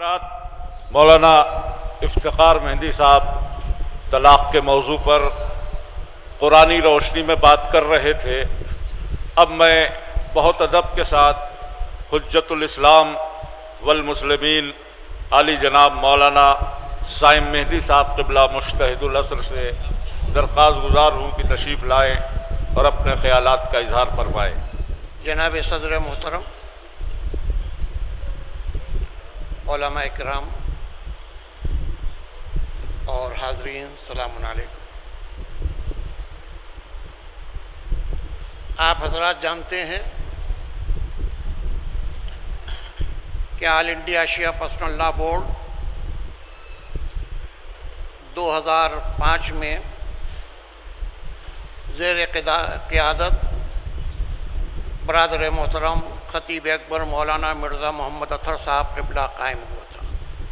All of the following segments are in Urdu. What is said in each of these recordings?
حضرات، مولانا افتخار مہندی صاحب طلاق کے موضوع پر قرآنی روشنی میں بات کر رہے تھے۔ اب میں بہت ادب کے ساتھ حجت الاسلام والمسلمین عالی جناب مولانا صائم مہندی صاحب قبلہ مجتہد العصر سے درخواست گزار ہوں کہ تشریف لائیں اور اپنے خیالات کا اظہار فرمائیں۔ جناب صدر محترم، علماء اکرام اور حاضرین، السلام علیکم۔ آپ حضرات جانتے ہیں کہ All India Shia personal law board 2005 میں زیر قیادت برادر محترم خطیب اکبر مولانا مرزا محمد اطہر صاحب قبلہ قائم ہوا تھا۔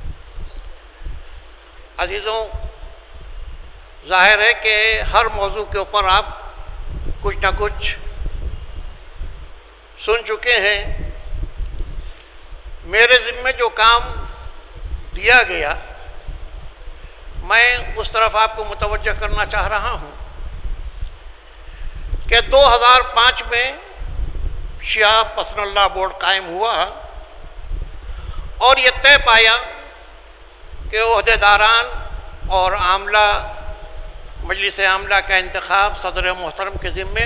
عزیزوں، ظاہر ہے کہ ہر موضوع کے اوپر آپ کچھ نہ کچھ سن چکے ہیں۔ میرے ذمے جو کام دیا گیا، میں اس طرف آپ کو متوجہ کرنا چاہ رہا ہوں کہ 2005 میں شیعہ پرسنل لا بورڈ قائم ہوا اور یہ طے پایا کہ عہدیداران اور عاملہ مجلس عاملہ کا انتخاب صدر محترم کے ذمے،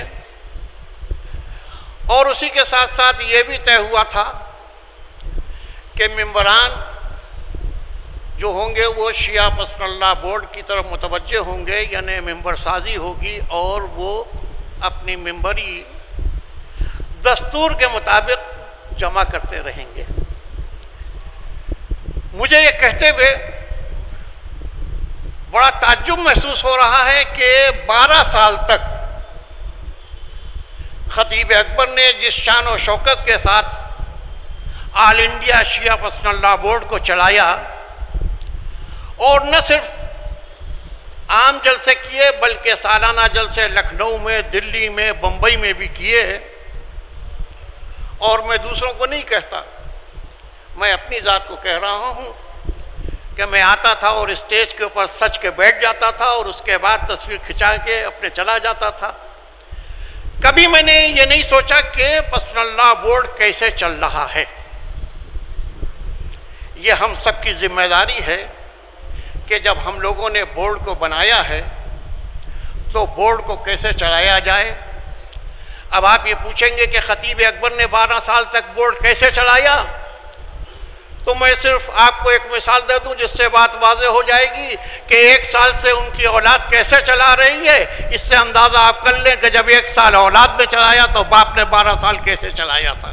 اور اسی کے ساتھ ساتھ یہ بھی طے ہوا تھا کہ ممبران جو ہوں گے وہ شیعہ پرسنل لا بورڈ کی طرف متوجہ ہوں گے، یعنی ممبر سازی ہوگی اور وہ اپنی ممبری دستور کے مطابق جمع کرتے رہیں گے۔ مجھے یہ کہتے ہوئے بڑا تعجب محسوس ہو رہا ہے کہ 12 سال تک خطیب اکبر نے جس شان و شوکت کے ساتھ All India Shia personal law board کو چلایا، اور نہ صرف عام جلسے کیے بلکہ سالانہ جلسے لکھنؤ میں، دلی میں، بمبئی میں بھی کیے، اور میں دوسروں کو نہیں کہتا، میں اپنی ذات کو کہہ رہا ہوں کہ میں آتا تھا اور اسٹیج کے اوپر سج کے بیٹھ جاتا تھا اور اس کے بعد تصویر کھنچا کے اپنے چلا جاتا تھا۔ کبھی میں نے یہ نہیں سوچا کہ پرسنل لا بورڈ کیسے چل رہا ہے۔ یہ ہم سب کی ذمہ داری ہے کہ جب ہم لوگوں نے بورڈ کو بنایا ہے تو بورڈ کو کیسے چلایا جائے۔ اب آپ یہ پوچھیں گے کہ خطیب اکبر نے 12 سال تک بورڈ کیسے چلایا، تو میں صرف آپ کو ایک مثال دے دوں جس سے بات واضح ہو جائے گی کہ 1 سال سے ان کی اولاد کیسے چلا رہی ہے۔ اس سے اندازہ آپ کر لیں کہ جب 1 سال اولاد نے چلایا تو باپ نے 12 سال کیسے چلایا تھا۔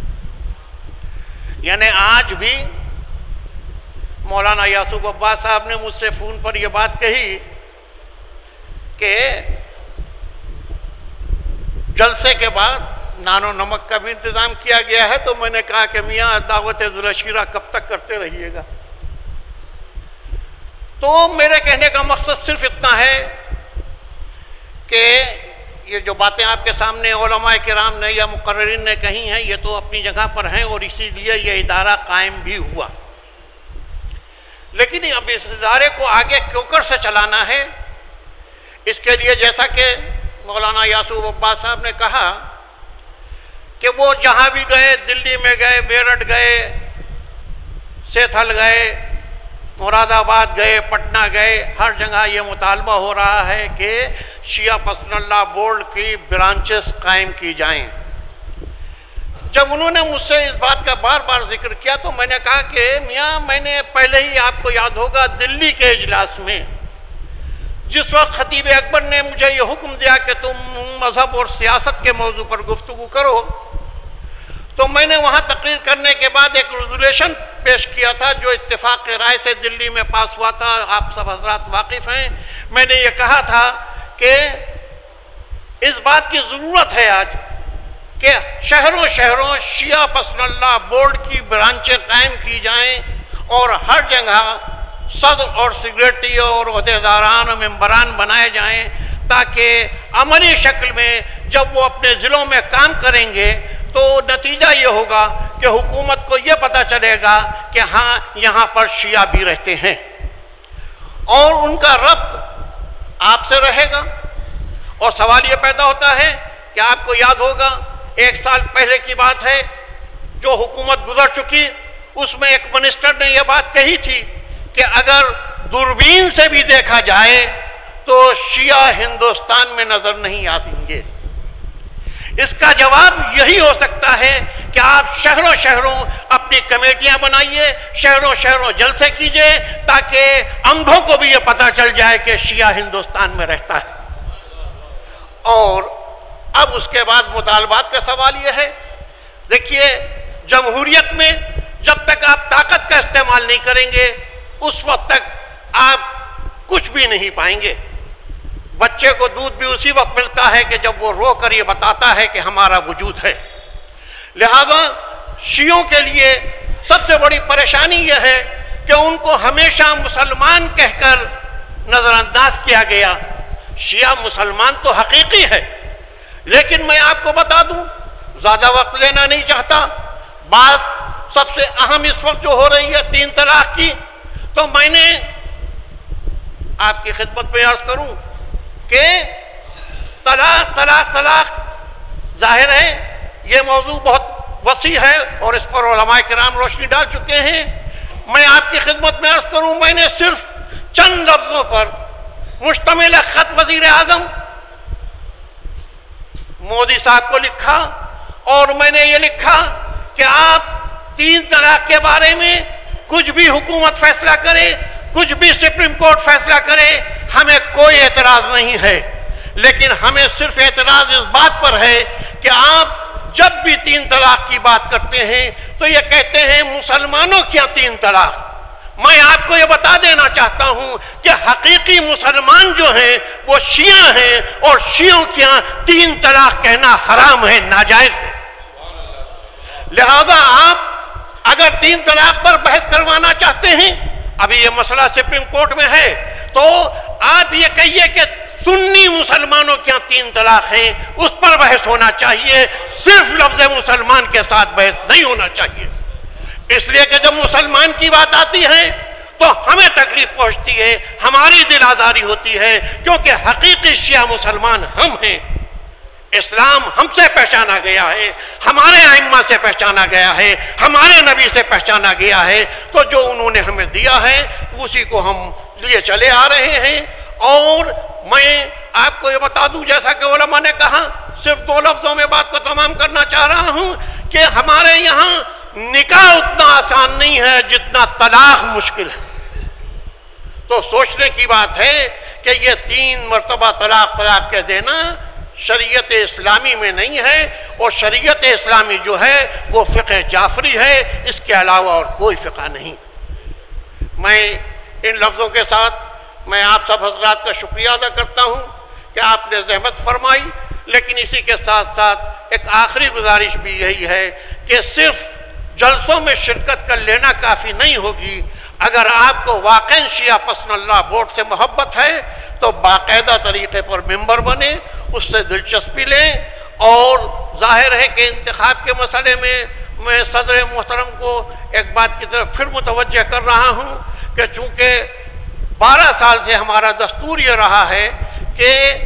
یعنی آج بھی مولانا یعصوب عباس صاحب نے مجھ سے فون پر یہ بات کہی کہ جلسے کے بعد نان و نمک کا بھی انتظام کیا گیا ہے، تو میں نے کہا کہ میاں دعوت ذوالعشیرہ کب تک کرتے رہیے گا۔ تو میرے کہنے کا مقصد صرف اتنا ہے کہ یہ جو باتیں آپ کے سامنے علماء کرام نے یا مقررین نے کہی ہیں، یہ تو اپنی جگہ پر ہیں اور اسی لیے یہ ادارہ قائم بھی ہوا، لیکن اب اس ادارے کو آگے کیوں کر سے چلانا ہے، اس کے لیے جیسا کہ مولانا یعصوب عباس صاحب نے کہا کہ وہ جہاں بھی گئے، دلی میں گئے، میرٹھ گئے، سیتھل گئے، مراد آباد گئے، پٹنہ گئے، ہر جگہ یہ مطالبہ ہو رہا ہے کہ شیعہ پرسنل لا بورڈ کی برانچز قائم کی جائیں۔ جب انہوں نے مجھ سے اس بات کا بار بار ذکر کیا تو میں نے کہا کہ میاں، میں نے پہلے ہی آپ کو یاد ہوگا دلی کے اجلاس میں جس وقت خطیب اکبر نے مجھے یہ حکم دیا کہ تم مذہب اور سیاست کے موضوع پر گفتگو کرو، تو میں نے وہاں تقریر کرنے کے بعد ایک ریزولوشن پیش کیا تھا جو اتفاق رائے سے دلی میں پاس ہوا تھا، آپ سب حضرات واقف ہیں۔ میں نے یہ کہا تھا کہ اس بات کی ضرورت ہے آج کہ شہروں شیعہ پرسنل لا بورڈ کی برانچیں قائم کی جائیں اور ہر جگہ صدر اور سیکریٹری اور عہدیداران و ممبران بنائے جائیں، تاکہ عملی شکل میں جب وہ اپنے ضلعوں میں کام کریں گے تو نتیجہ یہ ہوگا کہ حکومت کو یہ پتہ چلے گا کہ ہاں یہاں پر شیعہ بھی رہتے ہیں، اور ان کا ربط آپ سے رہے گا۔ اور سوال یہ پیدا ہوتا ہے کہ آپ کو یاد ہوگا 1 سال پہلے کی بات ہے، جو حکومت گزر چکی، اس میں ایک منسٹر نے یہ بات کہی تھی کہ اگر دوربین سے بھی دیکھا جائے تو شیعہ ہندوستان میں نظر نہیں آئیں گے۔ اس کا جواب یہی ہو سکتا ہے کہ آپ شہروں شہروں اپنی کمیٹیاں بنائیے، شہروں شہروں جلسے کیجئے، تاکہ اندھوں کو بھی یہ پتہ چل جائے کہ شیعہ ہندوستان میں رہتا ہے۔ اور اب اس کے بعد مطالبات کا سوال یہ ہے، دیکھیے جمہوریت میں جب تک آپ طاقت کا استعمال نہیں کریں گے اس وقت تک آپ کچھ بھی نہیں پائیں گے۔ بچے کو دودھ بھی اسی وقت ملتا ہے کہ جب وہ رو کر یہ بتاتا ہے کہ ہمارا وجود ہے۔ لہذا شیعوں کے لیے سب سے بڑی پریشانی یہ ہے کہ ان کو ہمیشہ مسلمان کہہ کر نظر انداز کیا گیا۔ شیعہ مسلمان تو حقیقی ہے، لیکن میں آپ کو بتا دوں، زیادہ وقت لینا نہیں چاہتا، بات سب سے اہم اس وقت جو ہو رہی ہے 3 طلاق کی، تو میں نے آپ کی خدمت میں عرض کروں کہ طلاق طلاق طلاق ظاہر ہے یہ موضوع بہت وسیع ہے اور اس پر علماء کرام روشنی ڈال چکے ہیں۔ میں آپ کی خدمت میں عرض کروں، میں نے صرف چند لفظوں پر مشتمل خط وزیر اعظم مودی صاحب کو لکھا، اور میں نے یہ لکھا کہ آپ 3 طلاق کے بارے میں کچھ بھی حکومت فیصلہ کرے، کچھ بھی سپریم کورٹ فیصلہ کرے، ہمیں کوئی اعتراض نہیں ہے، لیکن ہمیں صرف اعتراض اس بات پر ہے کہ آپ جب بھی 3 طلاق کی بات کرتے ہیں تو یہ کہتے ہیں مسلمانوں کیا 3 طلاق۔ میں آپ کو یہ بتا دینا چاہتا ہوں کہ حقیقی مسلمان جو ہیں وہ شیعہ ہیں، اور شیعوں کیا 3 طلاق کہنا حرام ہے، ناجائز ہے۔ لہذا آپ اگر 3 طلاق پر بحث کروانا چاہتے ہیں، ابھی یہ مسئلہ سپریم کورٹ میں ہے، تو آپ یہ کہیے کہ سنی مسلمانوں کیا 3 طلاق ہیں، اس پر بحث ہونا چاہیے، صرف لفظ مسلمان کے ساتھ بحث نہیں ہونا چاہیے۔ اس لیے کہ جب مسلمان کی بات آتی ہے تو ہمیں تکلیف پہنچتی ہے، ہماری دل آزاری ہوتی ہے، کیونکہ حقیقی شیعہ مسلمان ہم ہیں۔ اسلام ہم سے پہچانا گیا ہے، ہمارے ائمہ سے پہچانا گیا ہے، ہمارے نبی سے پہچانا گیا ہے، تو جو انہوں نے ہمیں دیا ہے اسی کو ہم لیے چلے آ رہے ہیں۔ اور میں آپ کو یہ بتا دوں، جیسا کہ علماء نے کہا، صرف 2 لفظوں میں بات کو تمام کرنا چاہ رہا ہوں کہ ہمارے یہاں نکاح اتنا آسان نہیں ہے جتنا طلاق مشکل ہے۔ تو سوچنے کی بات ہے کہ یہ 3 مرتبہ طلاق کہہ دینا شریعت اسلامی میں نہیں ہے، اور شریعت اسلامی جو ہے وہ فقہ جعفری ہے، اس کے علاوہ اور کوئی فقہ نہیں۔ میں ان لفظوں کے ساتھ میں آپ سب حضرات کا شکریہ ادا کرتا ہوں کہ آپ نے زحمت فرمائی، لیکن اسی کے ساتھ ساتھ ایک آخری گزارش بھی یہی ہے کہ صرف جلسوں میں شرکت کر لینا کافی نہیں ہوگی۔ اگر آپ کو واقعاً شیعہ پسند اللہ بورڈ سے محبت ہے تو باقاعدہ طریقے پر ممبر بنے، اس سے دلچسپی لیں۔ اور ظاہر ہے کہ انتخاب کے مسئلے میں صدر محترم کو ایک بات کی طرف پھر متوجہ کر رہا ہوں کہ چونکہ 12 سال سے ہمارا دستور یہ رہا ہے کہ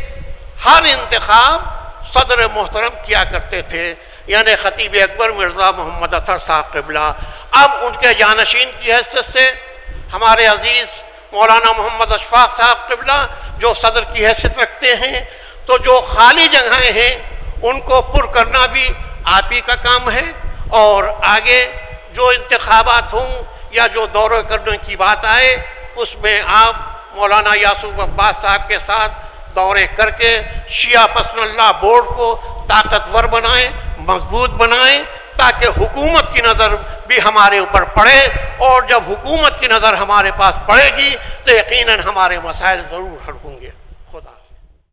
ہر انتخاب صدر محترم کیا کرتے تھے، یعنی خطیب اکبر مرزا محمد اطہر صاحب قبلہ۔ اب ان کے جانشین کی حیثیت سے ہمارے عزیز مولانا محمد اشفاق صاحب قبلہ جو صدر کی حیثیت رکھتے ہیں، تو جو خالی جگہیں ہیں ان کو پر کرنا بھی آپ ہی کا کام ہے، اور آگے جو انتخابات ہوں یا جو دورے کرنے کی بات آئے اس میں آپ مولانا یاسوف عباس صاحب کے ساتھ دورے کر کے شیعہ پسند اللہ بورڈ کو طاقتور بنائیں، مضبوط بنائیں، تاکہ حکومت کی نظر بھی ہمارے اوپر پڑے، اور جب حکومت کی نظر ہمارے پاس پڑے گی تو یقیناً ہمارے مسائل ضرور حل ہوں گے۔